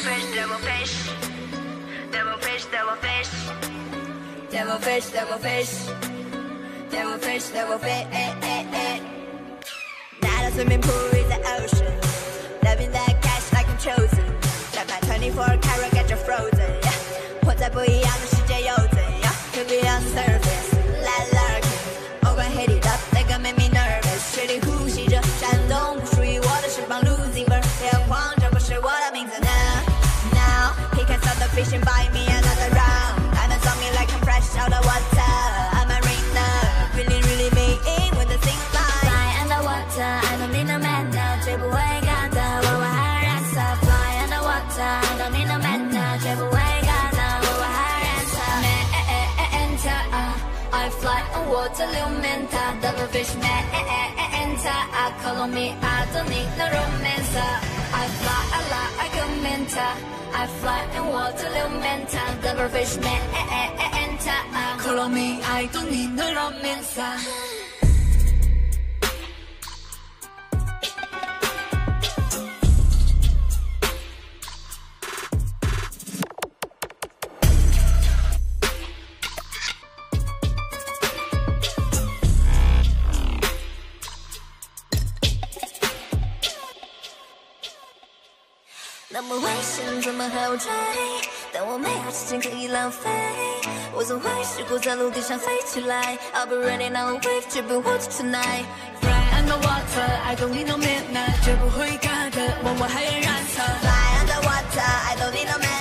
fish, devil fish, devil fish, devil fish, devil fish, devil fish, devil fish, devil fish. Not a swimming pool in the ocean, loving that cash like I'm chosen. 再买24 karat get you frozen. 活在不一样的世界又怎样 ？To be on the surface, let lurking. Oh, I hit it up, that got make me nervous. 水里呼吸着闪动，不属于我的翅膀 losing bird. 天荒，这不是我的名字呢。Now he can stop the fishing, buy me another round. Diamonds on me like I'm fresh out of water. I'm a mariner, really really mean with the sing line. Fly underwater, I don't need no man now. 追不回高的，我还燃烧。Fly underwater, I don't need no man now. 追不回高的，我还燃烧。I fly on water, little manta, double fish manta. Call on me, I don't need no romance. I fly a lot, I go manta. I fly on water, little manta, double fish manta. Call on me, I don't need no romance. 那么危险，怎么还要追？但我没有时间可以浪费。我总会试过在陆地上飞起来。I'll be ready now, wave 绝不 watch tonight. Fly underwater, I don't need no midnight. 绝不会嘎的，我还要燃烧。Fly underwater, I don't need no midnight.